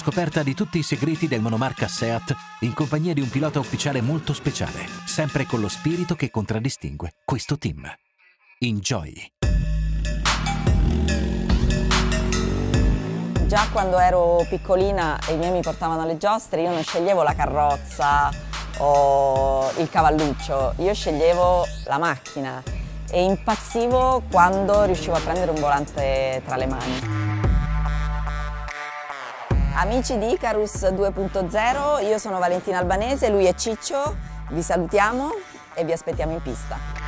scoperta di tutti i segreti del monomarca Seat in compagnia di un pilota ufficiale molto speciale, sempre con lo spirito che contraddistingue questo team. Enjoy! Già quando ero piccolina e i miei mi portavano alle giostre, io non sceglievo la carrozza o il cavalluccio, io sceglievo la macchina e impazzivo quando riuscivo a prendere un volante tra le mani. Amici di Icarus 2.0, io sono Valentina Albanese, lui è Ciccio, vi salutiamo e vi aspettiamo in pista.